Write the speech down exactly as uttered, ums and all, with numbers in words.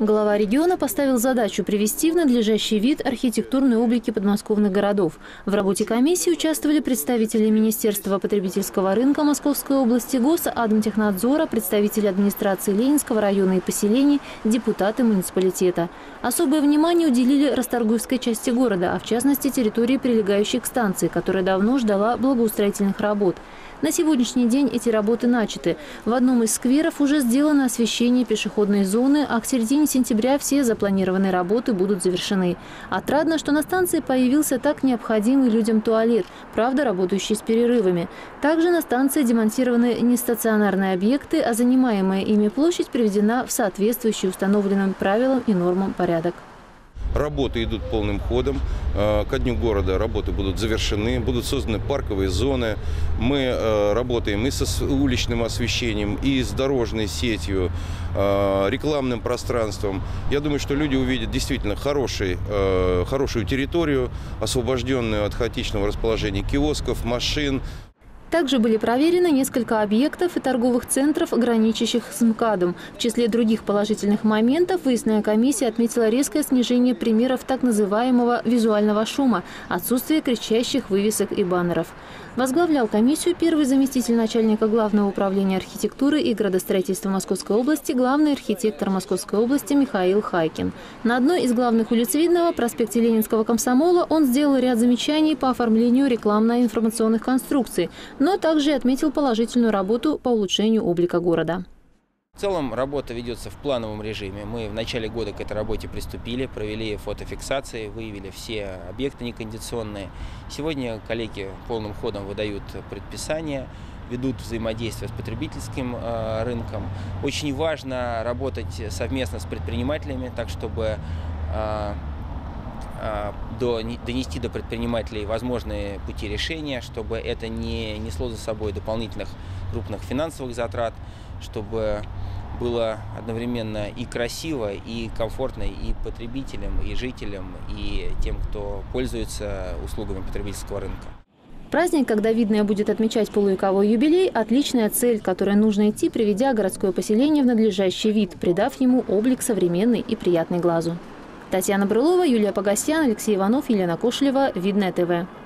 Глава региона поставил задачу привести в надлежащий вид архитектурные облики подмосковных городов. В работе комиссии участвовали представители Министерства потребительского рынка Московской области, Госадмтехнадзора, представители администрации Ленинского района и поселений, депутаты муниципалитета. Особое внимание уделили Расторгуевской части города, а в частности территории, прилегающей к станции, которая давно ждала благоустроительных работ. На сегодняшний день эти работы начаты. В одном из скверов уже сделано освещение пешеходной зоны, а к середине сентября все запланированные работы будут завершены. Отрадно, что на станции появился так необходимый людям туалет, правда, работающий с перерывами. Также на станции демонтированы не стационарные объекты, а занимаемая ими площадь приведена в соответствующий установленным правилам и нормам порядок. Работы идут полным ходом. Ко дню города работы будут завершены, будут созданы парковые зоны. Мы работаем и с уличным освещением, и с дорожной сетью, рекламным пространством. Я думаю, что люди увидят действительно хороший, хорошую территорию, освобожденную от хаотичного расположения киосков, машин. Также были проверены несколько объектов и торговых центров, граничащих с МКАДом. В числе других положительных моментов выездная комиссия отметила резкое снижение примеров так называемого визуального шума, отсутствие кричащих вывесок и баннеров. Возглавлял комиссию первый заместитель начальника Главного управления архитектуры и градостроительства Московской области, главный архитектор Московской области Михаил Хайкин. На одной из главных улиц Видного, проспекте Ленинского комсомола, он сделал ряд замечаний по оформлению рекламно-информационных конструкций, но также отметил положительную работу по улучшению облика города. В целом работа ведется в плановом режиме. Мы в начале года к этой работе приступили, провели фотофиксации, выявили все объекты некондиционные. Сегодня коллеги полным ходом выдают предписания, ведут взаимодействие с потребительским рынком. Очень важно работать совместно с предпринимателями, так чтобы донести до предпринимателей возможные пути решения, чтобы это не несло за собой дополнительных крупных финансовых затрат, чтобы было одновременно и красиво, и комфортно и потребителям, и жителям, и тем, кто пользуется услугами потребительского рынка. Праздник, когда Видное будет отмечать полувековой юбилей, отличная цель, к которой нужно идти, приведя городское поселение в надлежащий вид, придав ему облик современный и приятный глазу. Татьяна Брылова, Юлия Погосян, Алексей Иванов, Елена Кошелева, Видное ТВ.